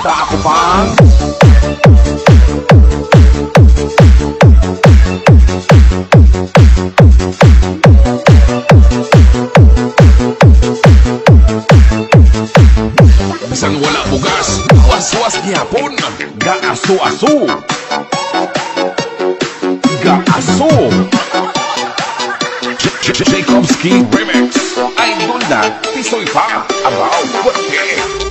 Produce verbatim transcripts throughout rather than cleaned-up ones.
Hanuta ako pang Bisan wala bugas, was-was gihapon. Gaaso-aso Gaaso Tchaikovsky Remix. Idol na Tisoy pa About Puti.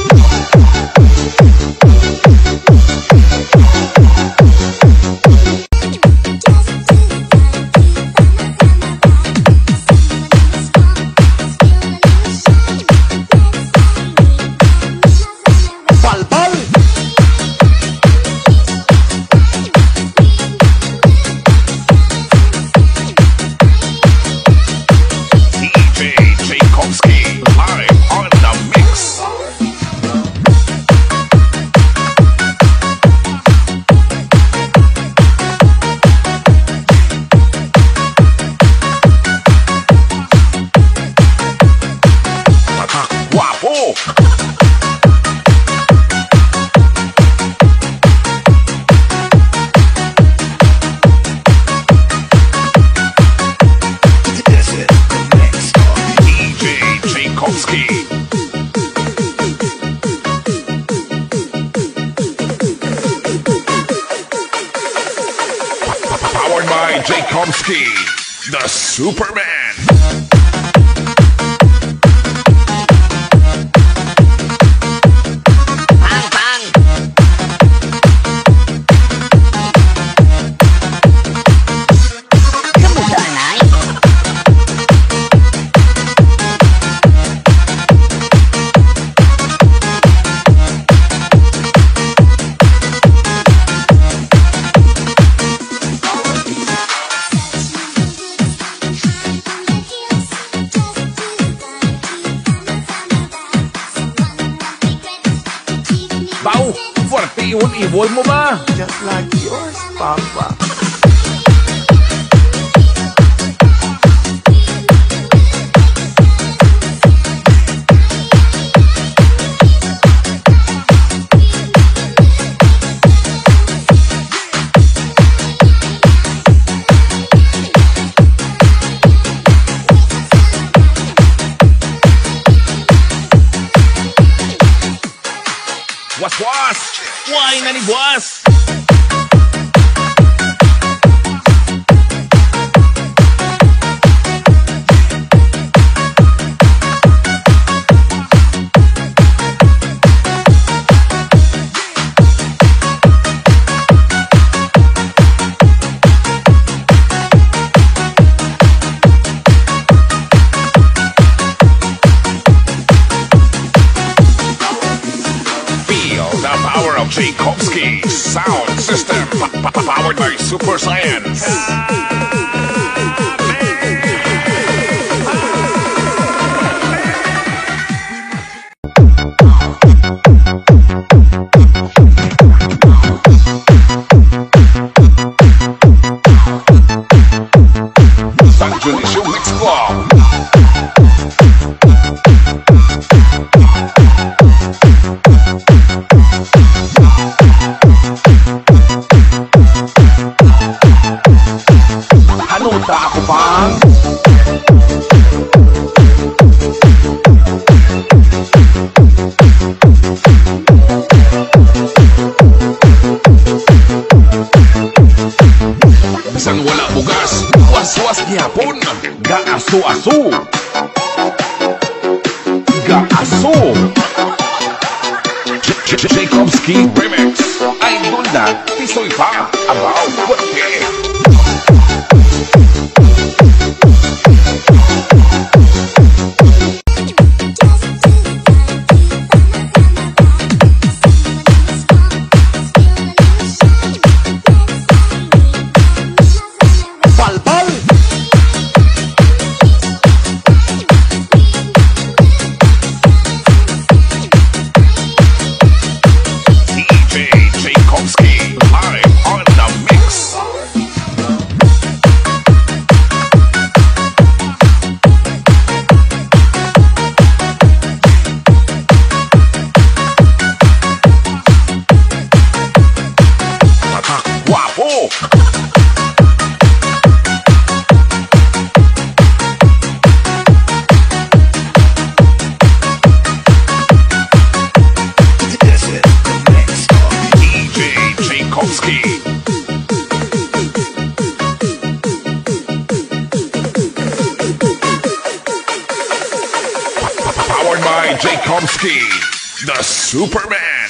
Powered by Tchaikovsky, the Superman. Bao, fuerte ibon-ibon mo ba? Just like yours, Papa. Was-was! Why na ni Buwas? Tchaikovsky Sound System, powered by Super Science. San Dionisio Mix Club. Hanuta ako pang Bisan wala bugas, was-was gihapon. Gaaso-aso Gaaso Tchaikovsky Remix. Idol na Tisoy pa About Puti. D J Tchaikovsky live on the mix. Komski, the Superman.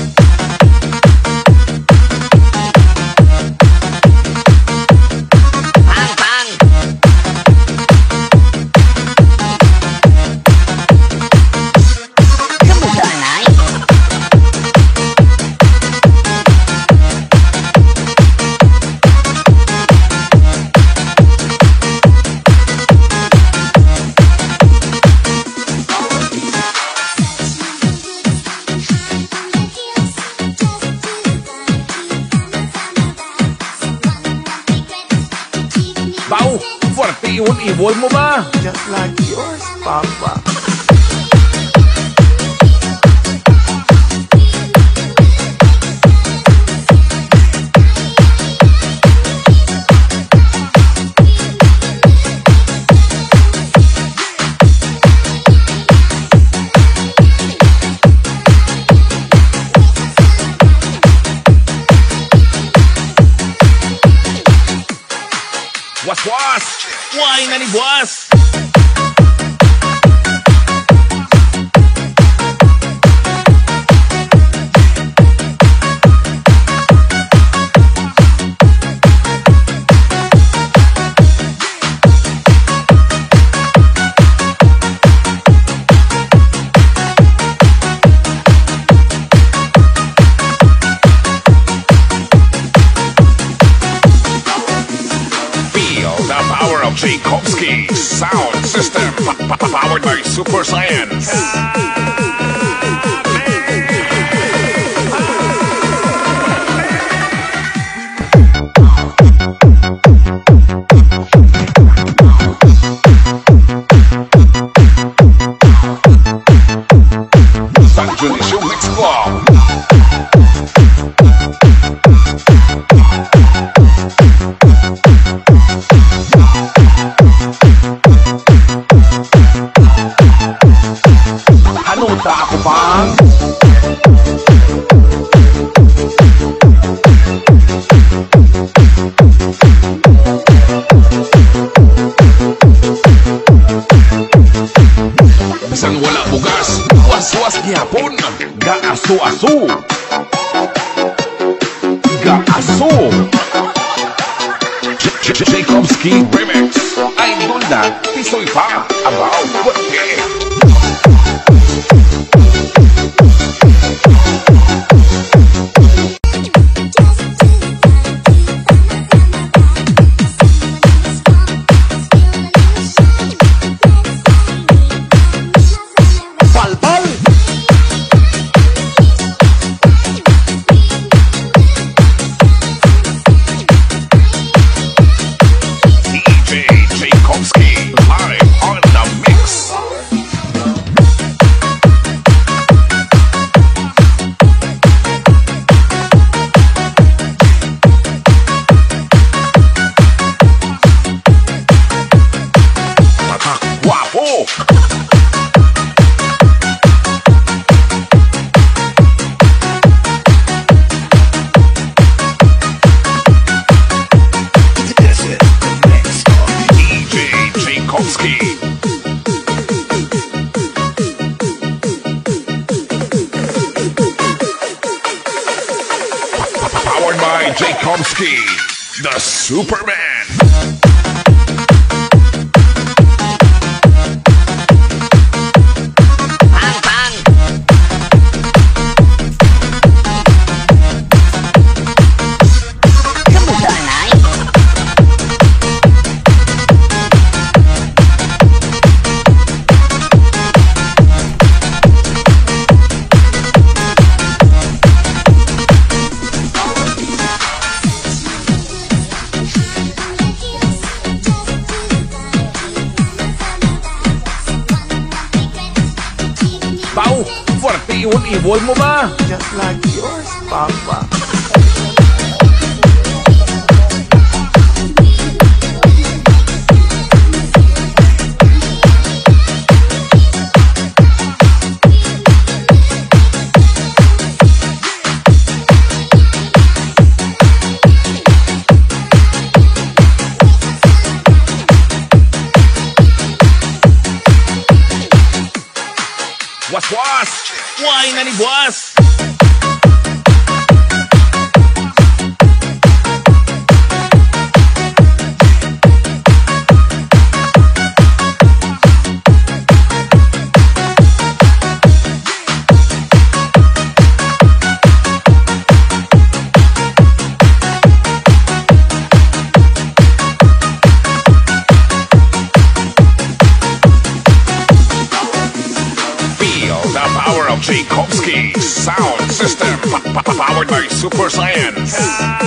Bao, fuerte yung ibol mo ba? Just like yours, Papa. Was-was! Why na ni Buwas? The power of J. Komski sound system, powered by Super Science. San Dionisio Mix Club. Hanuta ako bang? Bisang wala bugas, was-was gihapon. Gaaso-aso. Gaaso. J. Komski Remix. Idol na, pisoy pa. Abaw, puti. Palpal! D J J. Komski live on the mix. Guapo. D J J. Komski. Powered by J. Komski, the Superman. Bao, fuerte yung ibol mo ba? Just like yours, Papa. Was-was! bahay na ni Buwas. Tchaikovsky Sound System, powered by Super Science.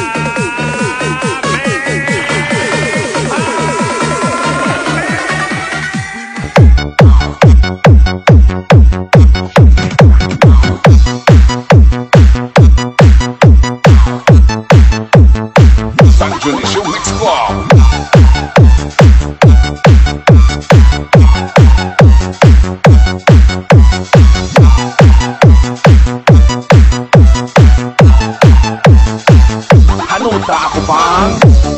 San Dionisio Mix Club. Hanuta ako bang?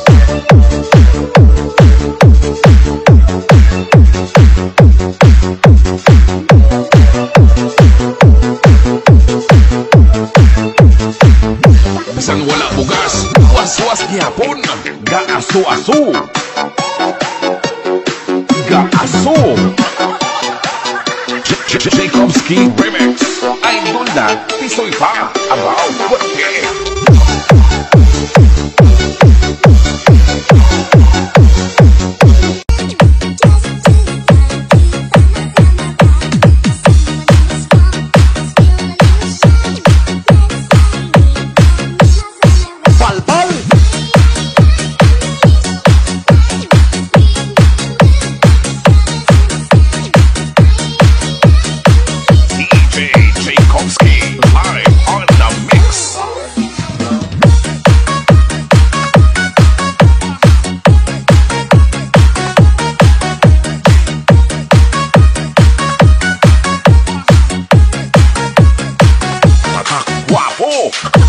Bisan wala bugas, was-was gihapon. Gaaso-aso. Gaaso. Tchaikovsky Remix. Idol na Tisoy pa. Abaw, pwede. Palpal. D J Tchaikovsky live on the mix. Guapo.